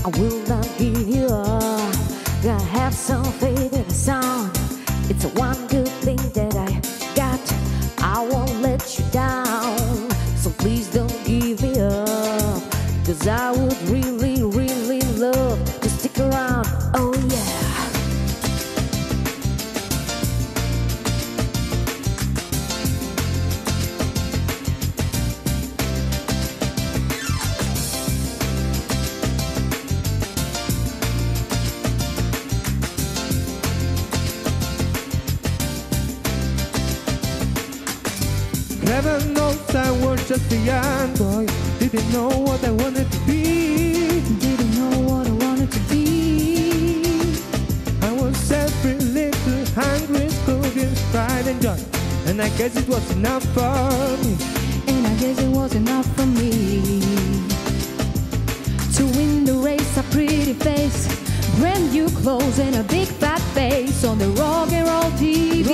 I will not give you up. Gotta have some faith in the sound. It's a one good thing that I got. I won't let you down. So please don't give me up, 'cause I would really, really love to stick around. Oh yeah. Heaven knows I was just a young boy. Didn't know what I wanted to be. Didn't know what I wanted to be. I was every little hungry, cooking, pride and joy. And I guess it was enough for me. And I guess it was enough for me to win the race. A pretty face, brand new clothes, and a big fat face on the rock and roll TV.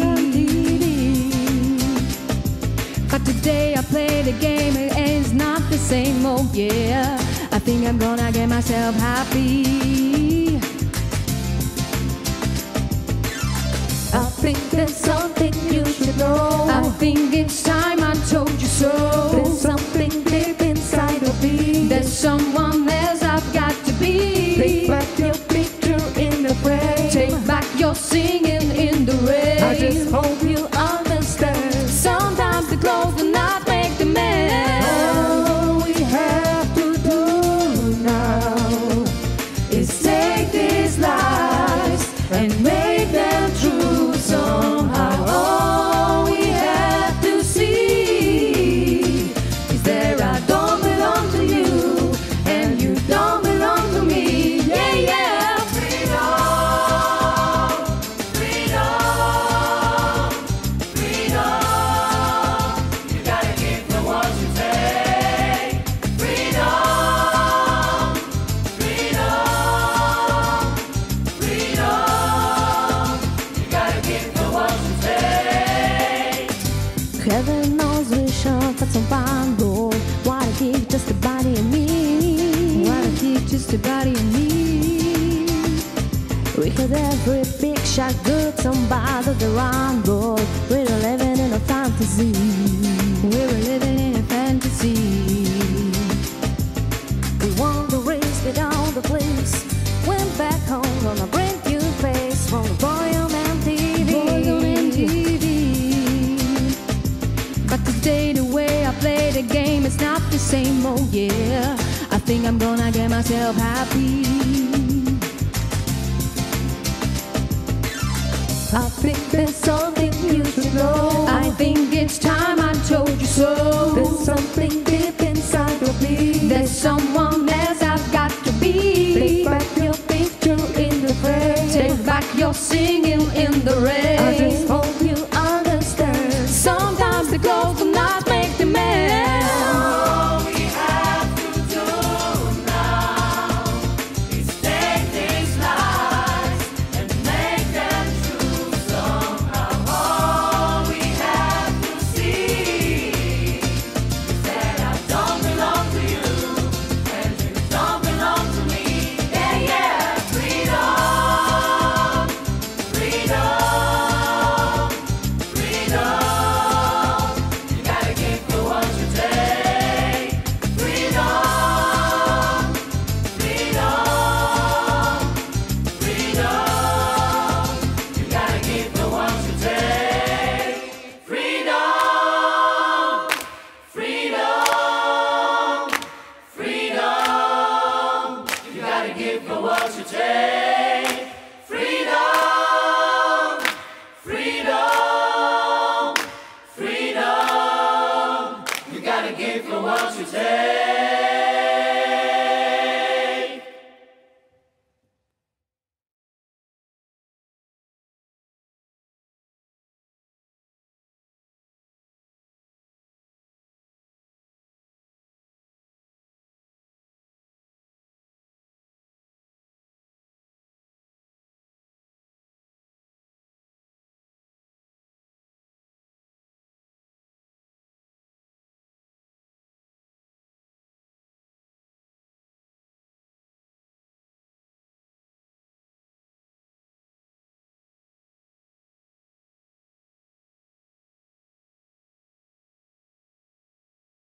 But today I play the game and it's not the same, oh yeah. I think I'm gonna get myself happy. I think there's something you should know. I think it's time I told you so. There's something deep inside of me. There's someone else I've got to be. Take back your picture in the frame. Take back your singing in the rain. I just hope you understand. Sometimes the clothes do not make the man. All we have to do now is take these lies and make them true somehow. All we have to see is that I don't belong to you and you don't belong to me. Yeah, yeah. Freedom, freedom, freedom. You gotta give for what you take. Freedom, freedom, freedom. You gotta give for what you take. Heaven knows we should put some fun, boy. What a kick, just a body and me. What a kick, just a body and me. We could every big shot, good somebody the run, boy. We were living in a fantasy. We were living in a fantasy. We won the race, get out the place. Went back home on a brand new face from the boy on MTV. But today the way I play the game is not the same, oh yeah. I think I'm gonna get myself happy. I think there's something you should know. I think it's time I told you so. There's something deep inside of me. There's someone else I've got to be. Take back your picture in the frame. Take back your singing in the rain. I just hope you understand. Sometimes the clothes do not make the man. All we have to do now is take these lies and make them true somehow. All we have to see is that I don't belong to you and you don't belong to me. Yeah, yeah. Freedom, freedom, freedom. You gotta give for what you take. Freedom, freedom, freedom. You gotta give for what you take. Freedom, freedom, freedom. You gotta give for what you take.